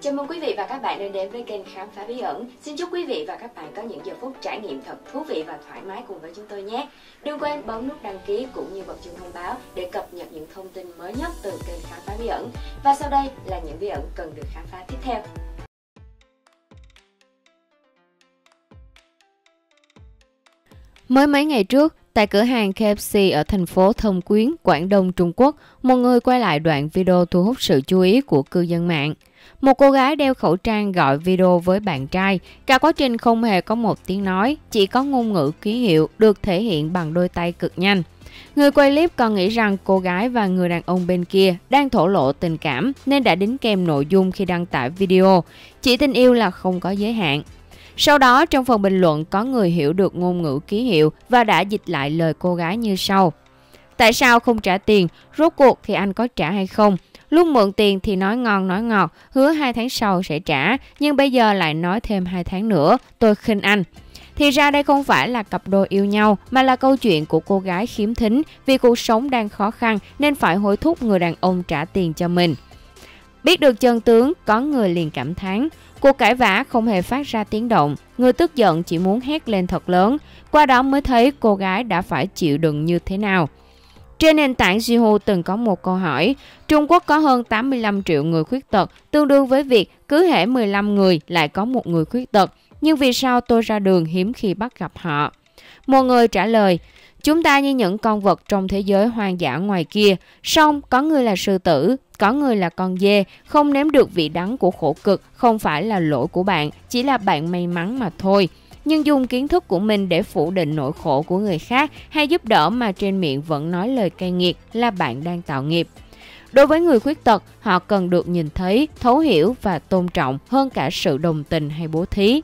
Chào mừng quý vị và các bạn đến với kênh Khám phá bí ẩn. Xin chúc quý vị và các bạn có những giờ phút trải nghiệm thật thú vị và thoải mái cùng với chúng tôi nhé. Đừng quên bấm nút đăng ký cũng như bật chuông thông báo để cập nhật những thông tin mới nhất từ kênh Khám phá bí ẩn. Và sau đây là những bí ẩn cần được khám phá tiếp theo. Mới mấy ngày trước, tại cửa hàng KFC ở thành phố Thâm Quyến, Quảng Đông, Trung Quốc, một người quay lại đoạn video thu hút sự chú ý của cư dân mạng. Một cô gái đeo khẩu trang gọi video với bạn trai. Cả quá trình không hề có một tiếng nói, chỉ có ngôn ngữ ký hiệu được thể hiện bằng đôi tay cực nhanh. Người quay clip còn nghĩ rằng cô gái và người đàn ông bên kia đang thổ lộ tình cảm nên đã đính kèm nội dung khi đăng tải video. Chỉ tình yêu là không có giới hạn. Sau đó, trong phần bình luận có người hiểu được ngôn ngữ ký hiệu và đã dịch lại lời cô gái như sau. Tại sao không trả tiền? Rốt cuộc thì anh có trả hay không? Lúc mượn tiền thì nói ngon nói ngọt, hứa 2 tháng sau sẽ trả, nhưng bây giờ lại nói thêm 2 tháng nữa, tôi khinh anh. Thì ra đây không phải là cặp đôi yêu nhau, mà là câu chuyện của cô gái khiếm thính vì cuộc sống đang khó khăn nên phải hối thúc người đàn ông trả tiền cho mình. Biết được chân tướng, có người liền cảm thán. Cuộc cãi vã không hề phát ra tiếng động, người tức giận chỉ muốn hét lên thật lớn, qua đó mới thấy cô gái đã phải chịu đựng như thế nào. Trên nền tảng Yahoo từng có một câu hỏi, Trung Quốc có hơn 85 triệu người khuyết tật, tương đương với việc cứ hễ 15 người lại có một người khuyết tật, nhưng vì sao tôi ra đường hiếm khi bắt gặp họ? Một người trả lời, chúng ta như những con vật trong thế giới hoang dã ngoài kia, song có người là sư tử, có người là con dê, không nếm được vị đắng của khổ cực không phải là lỗi của bạn, chỉ là bạn may mắn mà thôi. Nhưng dùng kiến thức của mình để phủ định nỗi khổ của người khác hay giúp đỡ mà trên miệng vẫn nói lời cay nghiệt là bạn đang tạo nghiệp. Đối với người khuyết tật, họ cần được nhìn thấy, thấu hiểu và tôn trọng hơn cả sự đồng tình hay bố thí.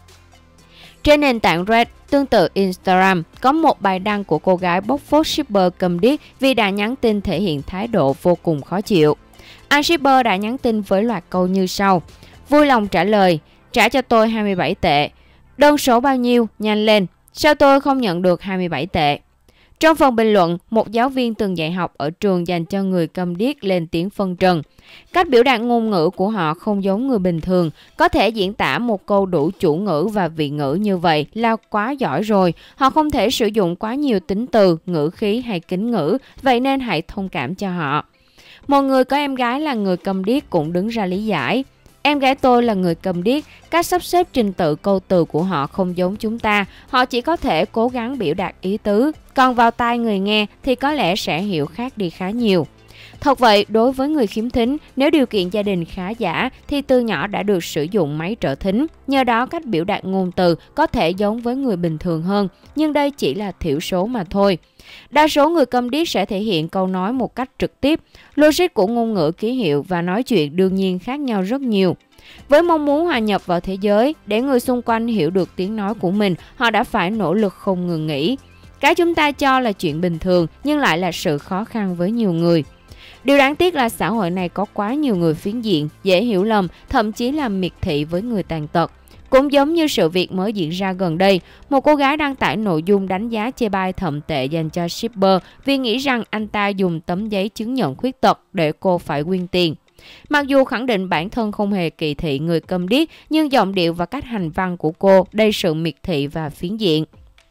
Trên nền tảng Red, tương tự Instagram, có một bài đăng của cô gái bóc phốt shipper câm điếc vì đã nhắn tin thể hiện thái độ vô cùng khó chịu. Anh shipper đã nhắn tin với loạt câu như sau. Vui lòng trả lời, trả cho tôi 27 tệ. Đơn số bao nhiêu? Nhanh lên. Sao tôi không nhận được 27 tệ? Trong phần bình luận, một giáo viên từng dạy học ở trường dành cho người câm điếc lên tiếng phân trần. Cách biểu đạt ngôn ngữ của họ không giống người bình thường, có thể diễn tả một câu đủ chủ ngữ và vị ngữ như vậy là quá giỏi rồi. Họ không thể sử dụng quá nhiều tính từ, ngữ khí hay kính ngữ, vậy nên hãy thông cảm cho họ. Một người có em gái là người câm điếc cũng đứng ra lý giải. Em gái tôi là người câm điếc, cách sắp xếp trình tự câu từ của họ không giống chúng ta, họ chỉ có thể cố gắng biểu đạt ý tứ, còn vào tai người nghe thì có lẽ sẽ hiểu khác đi khá nhiều. Thật vậy, đối với người khiếm thính, nếu điều kiện gia đình khá giả thì từ nhỏ đã được sử dụng máy trợ thính, nhờ đó cách biểu đạt ngôn từ có thể giống với người bình thường hơn, nhưng đây chỉ là thiểu số mà thôi. Đa số người câm điếc sẽ thể hiện câu nói một cách trực tiếp, logic của ngôn ngữ ký hiệu và nói chuyện đương nhiên khác nhau rất nhiều. Với mong muốn hòa nhập vào thế giới, để người xung quanh hiểu được tiếng nói của mình, họ đã phải nỗ lực không ngừng nghỉ. Cái chúng ta cho là chuyện bình thường nhưng lại là sự khó khăn với nhiều người. Điều đáng tiếc là xã hội này có quá nhiều người phiến diện, dễ hiểu lầm, thậm chí là miệt thị với người tàn tật. Cũng giống như sự việc mới diễn ra gần đây, một cô gái đăng tải nội dung đánh giá chê bai thậm tệ dành cho shipper vì nghĩ rằng anh ta dùng tấm giấy chứng nhận khuyết tật để cô phải quyên tiền. Mặc dù khẳng định bản thân không hề kỳ thị người câm điếc, nhưng giọng điệu và cách hành văn của cô đầy sự miệt thị và phiến diện.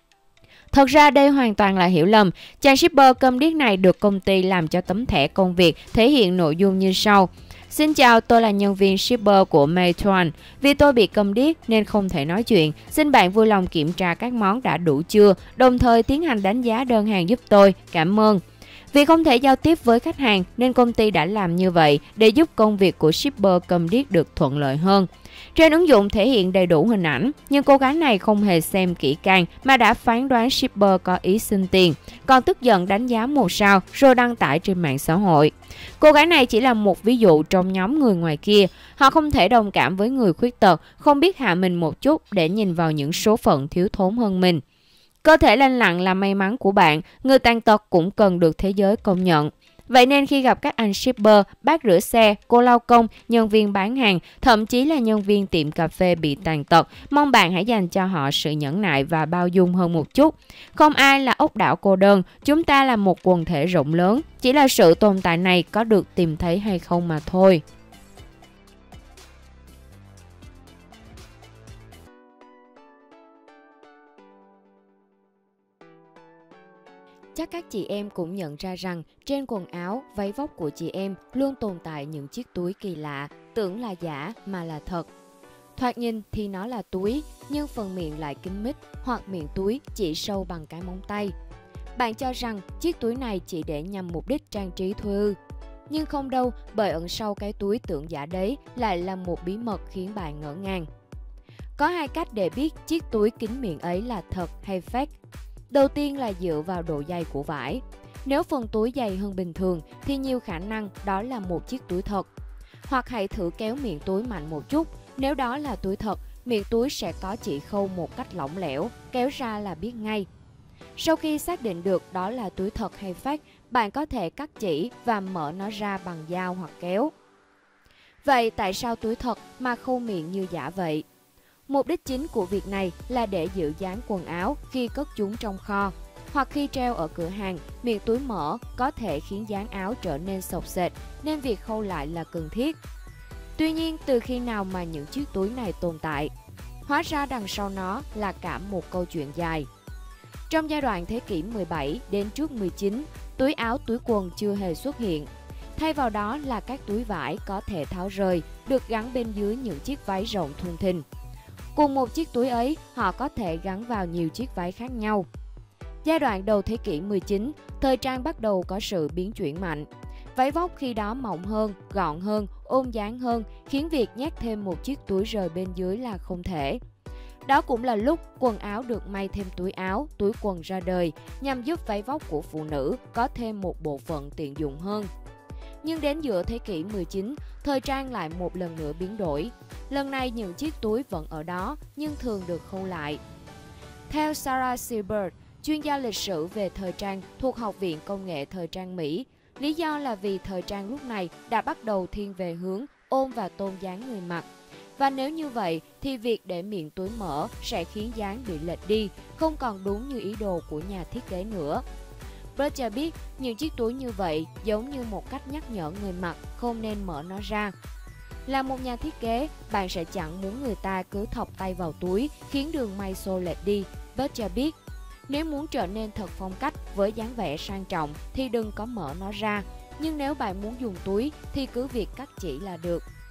Thật ra đây hoàn toàn là hiểu lầm. Chàng shipper câm điếc này được công ty làm cho tấm thẻ công việc thể hiện nội dung như sau. Xin chào, tôi là nhân viên shipper của Meituan. Vì tôi bị câm điếc nên không thể nói chuyện. Xin bạn vui lòng kiểm tra các món đã đủ chưa, đồng thời tiến hành đánh giá đơn hàng giúp tôi. Cảm ơn. Vì không thể giao tiếp với khách hàng nên công ty đã làm như vậy để giúp công việc của shipper câm điếc được thuận lợi hơn. Trên ứng dụng thể hiện đầy đủ hình ảnh, nhưng cô gái này không hề xem kỹ càng mà đã phán đoán shipper có ý xin tiền, còn tức giận đánh giá 1 sao rồi đăng tải trên mạng xã hội. Cô gái này chỉ là một ví dụ trong nhóm người ngoài kia. Họ không thể đồng cảm với người khuyết tật, không biết hạ mình một chút để nhìn vào những số phận thiếu thốn hơn mình. Cơ thể lành lặn là may mắn của bạn, người tàn tật cũng cần được thế giới công nhận. Vậy nên khi gặp các anh shipper, bác rửa xe, cô lao công, nhân viên bán hàng, thậm chí là nhân viên tiệm cà phê bị tàn tật, mong bạn hãy dành cho họ sự nhẫn nại và bao dung hơn một chút. Không ai là ốc đảo cô đơn, chúng ta là một quần thể rộng lớn, chỉ là sự tồn tại này có được tìm thấy hay không mà thôi. các chị em cũng nhận ra rằng trên quần áo, váy vóc của chị em luôn tồn tại những chiếc túi kỳ lạ, tưởng là giả mà là thật. Thoạt nhìn thì nó là túi, nhưng phần miệng lại kín mít hoặc miệng túi chỉ sâu bằng cái móng tay. Bạn cho rằng chiếc túi này chỉ để nhằm mục đích trang trí thôi ư? Nhưng không đâu, bởi ẩn sau cái túi tưởng giả đấy lại là một bí mật khiến bạn ngỡ ngàng. Có hai cách để biết chiếc túi kín miệng ấy là thật hay fake. Đầu tiên là dựa vào độ dày của vải. Nếu phần túi dày hơn bình thường thì nhiều khả năng đó là một chiếc túi thật. Hoặc hãy thử kéo miệng túi mạnh một chút. Nếu đó là túi thật, miệng túi sẽ có chỉ khâu một cách lỏng lẻo, kéo ra là biết ngay. Sau khi xác định được đó là túi thật hay fake, bạn có thể cắt chỉ và mở nó ra bằng dao hoặc kéo. Vậy tại sao túi thật mà khâu miệng như giả vậy? Mục đích chính của việc này là để giữ dáng quần áo khi cất chúng trong kho, hoặc khi treo ở cửa hàng, miệng túi mở có thể khiến dáng áo trở nên xộc xệch, nên việc khâu lại là cần thiết. Tuy nhiên, từ khi nào mà những chiếc túi này tồn tại? Hóa ra đằng sau nó là cả một câu chuyện dài. Trong giai đoạn thế kỷ 17 đến trước 19, túi áo túi quần chưa hề xuất hiện. Thay vào đó là các túi vải có thể tháo rời, được gắn bên dưới những chiếc váy rộng thùng thình. Cùng một chiếc túi ấy, họ có thể gắn vào nhiều chiếc váy khác nhau. Giai đoạn đầu thế kỷ 19, thời trang bắt đầu có sự biến chuyển mạnh. Váy vóc khi đó mỏng hơn, gọn hơn, ôm dáng hơn, khiến việc nhét thêm một chiếc túi rời bên dưới là không thể. Đó cũng là lúc quần áo được may thêm túi áo, túi quần ra đời, nhằm giúp váy vóc của phụ nữ có thêm một bộ phận tiện dụng hơn. Nhưng đến giữa thế kỷ 19, thời trang lại một lần nữa biến đổi. Lần này những chiếc túi vẫn ở đó, nhưng thường được khâu lại. Theo Sarah Silbert, chuyên gia lịch sử về thời trang thuộc Học viện Công nghệ Thời trang Mỹ, lý do là vì thời trang lúc này đã bắt đầu thiên về hướng ôm và tôn dáng người mặc. Và nếu như vậy thì việc để miệng túi mở sẽ khiến dáng bị lệch đi, không còn đúng như ý đồ của nhà thiết kế nữa. Bert cho biết những chiếc túi như vậy giống như một cách nhắc nhở người mặc không nên mở nó ra. Là một nhà thiết kế, bạn sẽ chẳng muốn người ta cứ thọc tay vào túi khiến đường may xô lệch đi. Bert cho biết, nếu muốn trở nên thật phong cách với dáng vẻ sang trọng thì đừng có mở nó ra. Nhưng nếu bạn muốn dùng túi thì cứ việc cắt chỉ là được.